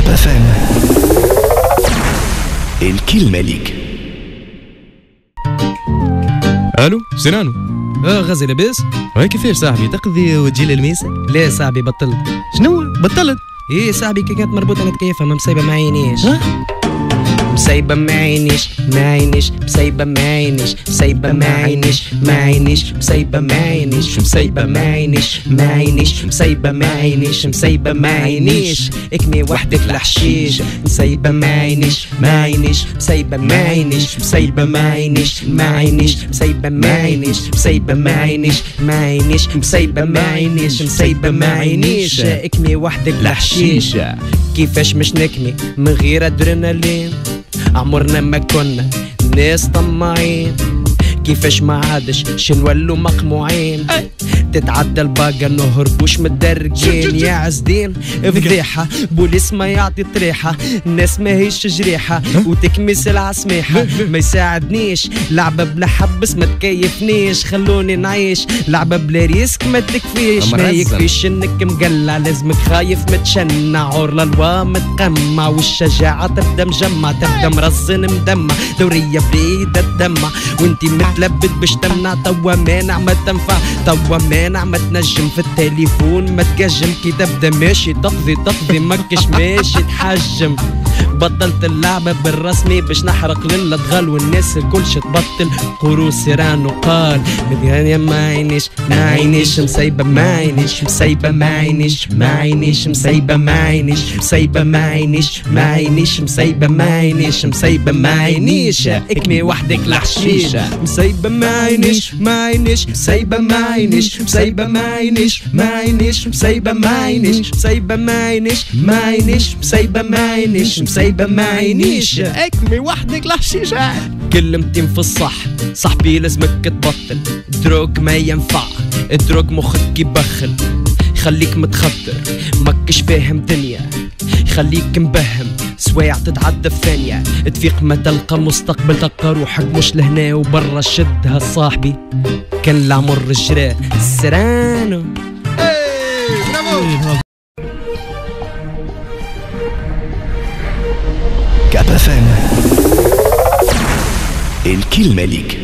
FM. الكلمة ليك. الو سنانو. غازي لاباس؟ كيفاش صاحبي تقضي وتجي للميسة؟ لا صاحبي بطلت. شنو بطلت؟ ايه صاحبي كي كانت مربوطه نتكيفها ما مسيبه ما عينيش. مسيبه ما عينيش ما عينيش مسيبه ما عينيش مسيبه ما عينيش ما عينيش مسيبه ما عينيش مسيبه ما عينيش ما عينيش مسيبه ما عينيش مسيبه ما عينيش اكمي وحدك الحشيش. مسيبه ما عينيش ما عينيش مسيبه ما عينيش مسيبه ما عينيش ما عينيش مسيبه ما عينيش مسيبه ما عينيش ما عينيش مسيبه ما عينيش مسيبه ما عينيش اكمي وحدك الحشيش. كيفاش مش نكمي من غير ادرينالين؟ عمرنا ما كنا ناس طماعين. كيفاش ما عادش شنولو مقموعين؟ تتعدى الباقة نهربوش متدرجين. يا عزدين فضيحة بوليس ما يعطي طريحة. الناس ما هيش جريحة وتكمي سلعة سميحة. ما يساعدنيش لعبة بلا حبس ما تكيفنيش. خلوني نعيش لعبة بلا ريسك ما تكفيش. ما يكفيش انك مقلع لازمك خايف متشنع. عورلا الوا متقمع والشجاعة تبدا مجمع. تبدا مرزن مدمع دورية بريدة تدمع وانتي متلبد باش تمنع. توا مانع ما تنفع توا مانع ما تنجم في التليفون ما تقجم. كي تبدا ماشي تقضي ماكش ماشي تحجم. بطلت اللعبة بالرسمي باش نحرق للأدغال والناس الكلش تبطل. قرو سيرانو قال مديانيا ما عينيش ما عينيش مسيبة ما عينيش مسيبة ما عينيش ما عينيش مسيبة ما عينيش مسيبة ما عينيش ما عينيش مسيبة ما عينيش مسيبة ما عينيش اكمي وحدك الحشيش. مسيبة ما عينيش ما عينيش مسيبة ما عينيش مسيبة ما عينيش ما عينيش مسيبة ما عينيش مسيبة ما عينيش ما عينيش مسيبة ما عينيش مسيبة ما عينيش اكمي وحدك الحشيشة. كلمتين في الصح صاحبي لازمك تبطل. دروج ما ينفع دروج مخك يبخل. خليك متخدر ماكش فاهم دنيا. خليك مبهم سوايع تتعدى في ثانية. تفيق ما تلقى مستقبل تلقى روحك مش لهنا وبرا. شدها صاحبي كان العمر الجرا سرانو. كاب FM. الكلمة ليك.